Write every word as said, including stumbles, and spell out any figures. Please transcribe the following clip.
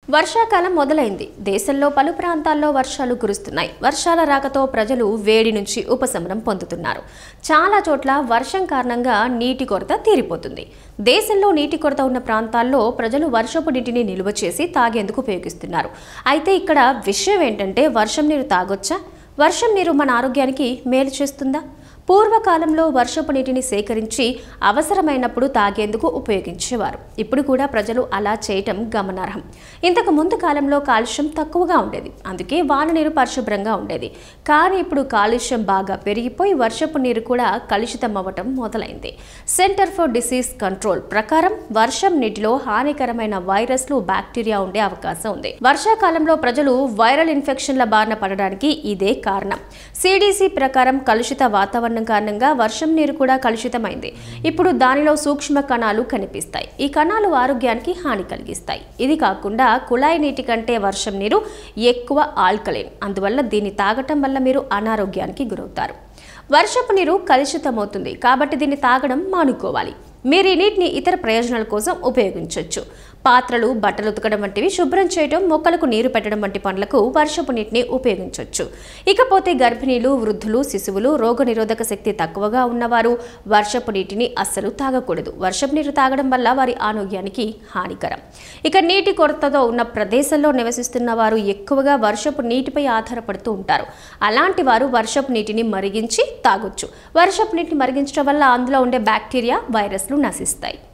వర్షాకాలం మొదలైంది. దేశంలో పలు ప్రాంతాల్లో వర్షాలు కురుస్తున్నాయి. వర్షాల రాకతో ప్రజలు వేడి నుంచి ఉపశమనం పొందుతున్నారు. చాలా చోట్ల వర్షం కారణంగా నీటి కొరత తీరిపోతుంది. దేశంలో నీటి కొరత ఉన్న ప్రాంతాల్లో ప్రజలు వర్షపు నీటిని నిల్వ చేసి తాగేందుకు ఉపయోగిస్తున్నారు. అయితే ఇక్కడ విషయం ఏంటంటే, వర్షం నీరు తాగొచ్చా? వర్షం నీరు మన ఆరోగ్యానికి మేలు చేస్తుందా? పూర్వకాలంలో వర్షపు నీటిని సేకరించి అవసరమైనప్పుడు తాగేందుకు ఉపయోగించేవారు. ఇప్పుడు కూడా ప్రజలు అలా చేయటం గమనార్హం. ఇంతకు ముందు కాలంలో కాలుష్యం తక్కువగా ఉండేది, అందుకే వాన నీరు పరిశుభ్రంగా ఉండేది. కానీ ఇప్పుడు కాలుష్యం బాగా పెరిగిపోయి వర్షపు నీరు కూడా కలుషితం అవ్వటం మొదలైంది. సెంటర్ ఫర్ డిసీజ్ కంట్రోల్ ప్రకారం వర్షం నీటిలో హానికరమైన వైరస్లు, బ్యాక్టీరియా ఉండే అవకాశం ఉంది. వర్షాకాలంలో ప్రజలు వైరల్ ఇన్ఫెక్షన్ల బారిన పడడానికి ఇదే కారణం. సిడిసి ప్రకారం కలుషిత వాతావరణం కారణంగా వర్షం నీరు కూడా కలుషితమైంది. ఇప్పుడు దానిలో సూక్ష్మ కణాలు కనిపిస్తాయి. ఈ కణాలు ఆరోగ్యానికి హాని కలిగిస్తాయి. ఇది కాకుండా కుళాయి నీటి కంటే వర్షం నీరు ఎక్కువ ఆల్కలైన్. అందువల్ల దీన్ని తాగటం వల్ల మీరు అనారోగ్యానికి గురవుతారు. వర్షపు నీరు కలుషితమవుతుంది కాబట్టి దీన్ని తాగడం మానుకోవాలి. మీరు ఈ నీటిని ఇతర ప్రయోజనాల కోసం ఉపయోగించవచ్చు. పాత్రలు, బట్టలు ఉతకడం వంటివి శుభ్రం చేయడం, మొక్కలకు నీరు పెట్టడం వంటి పనులకు వర్షపు నీటిని ఉపయోగించవచ్చు. ఇకపోతే గర్భిణీలు, వృద్ధులు, శిశువులు, రోగనిరోధక శక్తి తక్కువగా ఉన్నవారు వర్షపు నీటిని అస్సలు తాగకూడదు. వర్షపు నీరు తాగడం వల్ల వారి ఆరోగ్యానికి హానికరం. ఇక నీటి కొరతతో ఉన్న ప్రదేశంలో నివసిస్తున్న వారు ఎక్కువగా వర్షపు నీటిపై ఆధారపడుతూ ఉంటారు. అలాంటి వారు వర్షపు నీటిని మరిగించి తాగొచ్చు. వర్షపు నీటిని మరిగించడం వల్ల అందులో ఉండే బ్యాక్టీరియా, వైరస్లు నశిస్తాయి.